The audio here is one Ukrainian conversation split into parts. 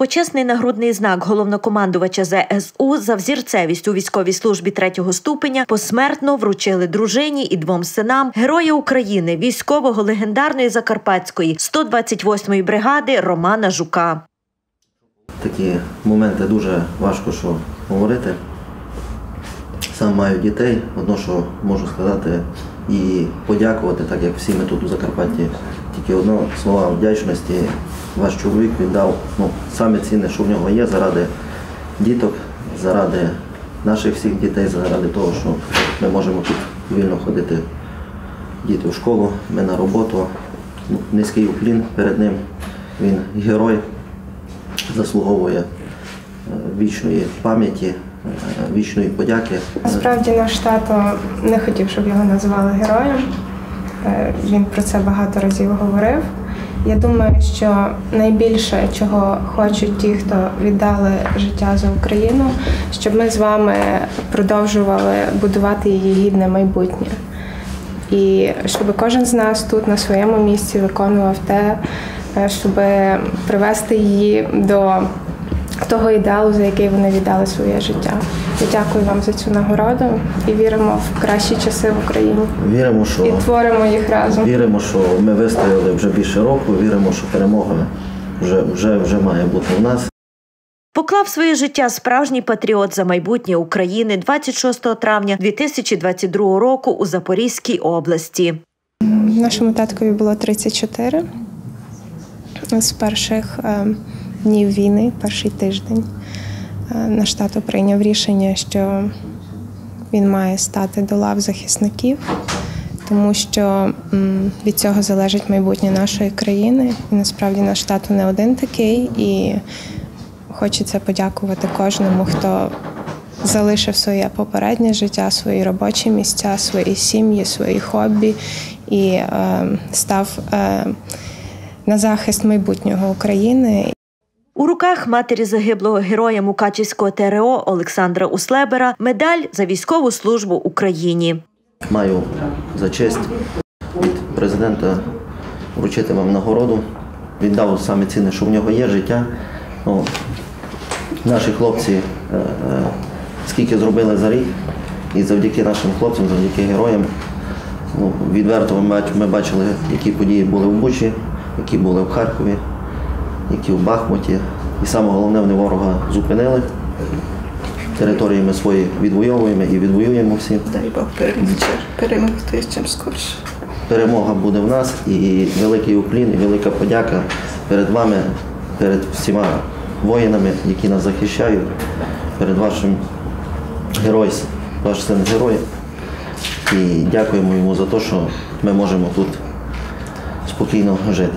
Почесний нагрудний знак головнокомандувача ЗСУ за взірцевість у військовій службі 3-го ступеня посмертно вручили дружині і 2 синам Героя України, військового легендарної Закарпатської 128-ї бригади Романа Жука. Такі моменти дуже важко що говорити. Сам маю дітей, одно, що можу сказати і подякувати, так як всі ми тут у Закарпатті. Тільки одно слова вдячності. Ваш чоловік віддав саме цінне, що в нього є, заради діток, заради наших всіх дітей, заради того, що ми можемо тут вільно ходити, діти в школу, ми на роботу. Низький уклін перед ним. Він герой, заслуговує вічної пам'яті, вічної подяки. Насправді наш тато не хотів, щоб його називали героєм. Він про це багато разів говорив. Я думаю, що найбільше, чого хочуть ті, хто віддали життя за Україну, щоб ми з вами продовжували будувати її гідне майбутнє. І щоб кожен з нас тут на своєму місці виконував те, щоб привести її до того ідеалу, за який вони віддали своє життя. Я дякую вам за цю нагороду і віримо в кращі часи в Україні. Віримо, що і творимо їх разом. Віримо, що ми вистояли вже більше року, віримо, що перемога вже має бути у нас. Поклав своє життя справжній патріот за майбутнє України 26 травня 2022 року у Запорізькій області. Нашому таткові було 34. З перших днів війни, перший тиждень, наш тато прийняв рішення, що він має стати до лав захисників, тому що від цього залежить майбутнє нашої країни. І насправді наш тато не один такий, і хочеться подякувати кожному, хто залишив своє попереднє життя, свої робочі місця, свої сім'ї, свої хобі і став на захист майбутнього України. У руках матері загиблого героя Мукачівського ТРО Олександра Услебера медаль за військову службу Україні. Маю за честь від президента вручити вам нагороду. Віддав саме цінне, що в нього є життя. Наші хлопці скільки зробили за рік, і завдяки нашим хлопцям, завдяки героям, відверто ми бачили, які події були в Бучі, які були в Харкові, які в Бахмуті. І саме головне, вони ворога зупинили. Території ми свої відвоюємо і відвоюємо всі. Дай Бог перемогти чим скорше. Перемога буде в нас, і великий уклін, і велика подяка перед вами, перед всіма воїнами, які нас захищають, перед вашим геройством, ваш син герой. І дякуємо йому за те, що ми можемо тут спокійно жити.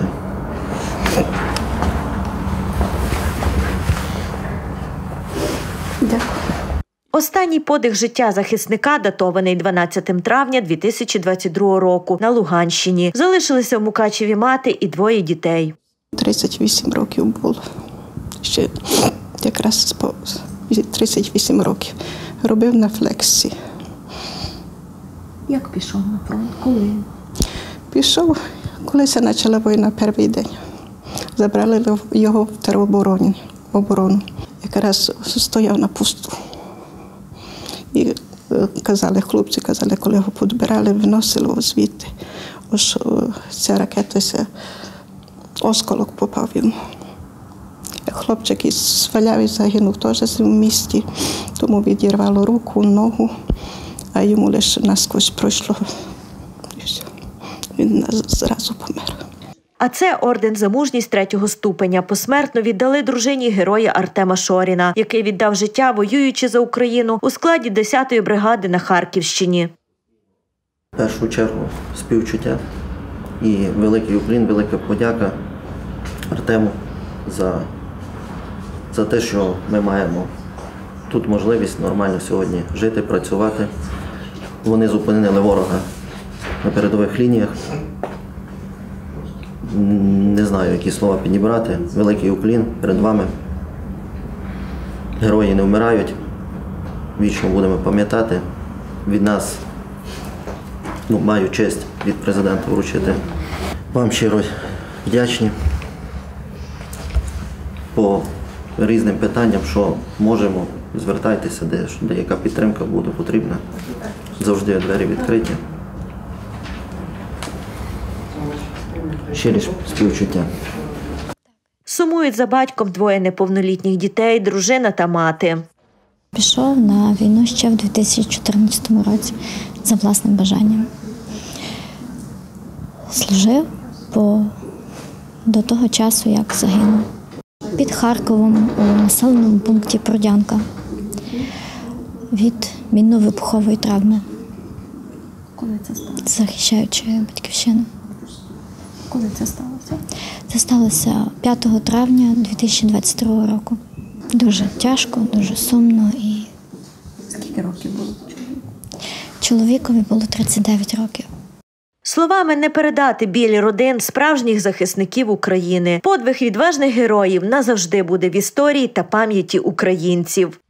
Дякую. Останній подих життя захисника датований 12 травня 2022 року на Луганщині. Залишилися в Мукачеві мати і 2 дітей. 38 років було. Ще якраз 38 років. Робив на флексі. Як пішов на фронт? Коли? Пішов, коли почала війна, перший день. Забрали його в тероборону. Якраз стояв на посту. І хлопці казали, коли його підбирали, виносили звідти. Ось ця ракета, осколок попав йому. Хлопчик сваляв і загинув теж в місті, тому відірвало руку, ногу, а йому лише насквозь пройшло. І все. Він зразу помер. А це орден за мужність 3-го ступеня. Посмертно віддали дружині героя Артема Шоріна, який віддав життя, воюючи за Україну у складі 10-ї бригади на Харківщині. В першу чергу співчуття і великий уклін, велика подяка Артему за те, що ми маємо тут можливість нормально сьогодні жити, працювати. Вони зупинили ворога на передових лініях. Не знаю, які слова підібрати. Великий уклін перед вами. Герої не вмирають. Вічно будемо пам'ятати. Від нас, маю честь від президента вручити. Вам щиро вдячні. По різним питанням, що можемо, звертайтеся, де яка підтримка буде потрібна. Завжди двері відкриті. Щирі співчуття. Сумують за батьком двоє неповнолітніх дітей, дружина та мати. Пішов на війну ще в 2014 році за власним бажанням. Служив до того часу, як загинув. Під Харковом у населеному пункті Продянка від мінно-вибухової травми. Коли це сталося? Захищаючи батьківщину. Коли це сталося? Це сталося 5 травня 2022 року. Дуже тяжко, дуже сумно. І Скільки років було чоловіку? чоловікові було 39 років. Словами не передати біль родин справжніх захисників України. Подвиг відважних героїв назавжди буде в історії та пам'яті українців.